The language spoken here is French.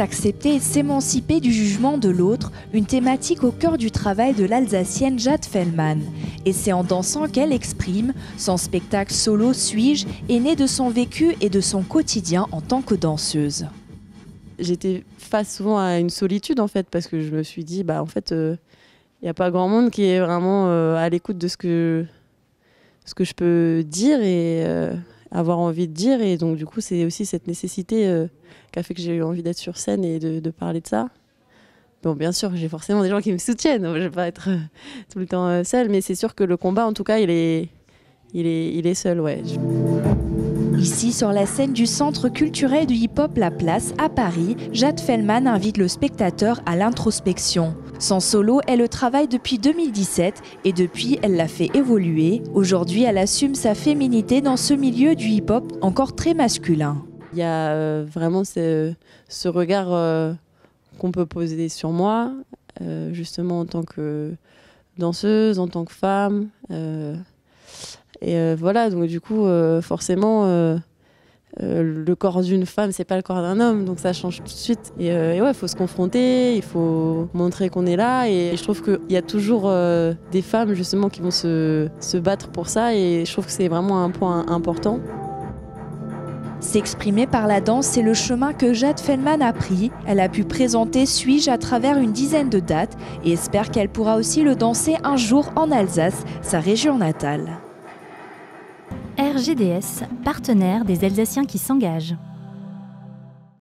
s'accepter et s'émanciper du jugement de l'autre, une thématique au cœur du travail de l'Alsacienne Jade Fellman. Et c'est en dansant qu'elle exprime. Son spectacle solo Suis-je est né de son vécu et de son quotidien en tant que danseuse. J'étais face souvent à une solitude en fait, parce que je me suis dit, en fait, il n'y a pas grand monde qui est vraiment à l'écoute de ce que je peux dire et avoir envie de dire. Et donc du coup, c'est aussi cette nécessité qui a fait que j'ai eu envie d'être sur scène et de parler de ça. Bon, bien sûr, j'ai forcément des gens qui me soutiennent, je ne vais pas être tout le temps seule, mais c'est sûr que le combat, en tout cas, il est seul, ouais. Ici, sur la scène du Centre culturel du hip-hop La Place, à Paris, Jade Fellman invite le spectateur à l'introspection. Son solo est le travail depuis 2017 et depuis, elle l'a fait évoluer. Aujourd'hui, elle assume sa féminité dans ce milieu du hip-hop encore très masculin. Il y a vraiment ce regard qu'on peut poser sur moi, justement en tant que danseuse, en tant que femme. Voilà, donc du coup, forcément, le corps d'une femme, c'est pas le corps d'un homme, donc ça change tout de suite. Et ouais, il faut se confronter, il faut montrer qu'on est là. Et je trouve qu'il y a toujours des femmes, justement, qui vont se battre pour ça. Et je trouve que c'est vraiment un point important. S'exprimer par la danse, c'est le chemin que Jade Fellman a pris. Elle a pu présenter Suis-je à travers une dizaine de dates et espère qu'elle pourra aussi le danser un jour en Alsace, sa région natale. RGDS, partenaire des Alsaciens qui s'engagent.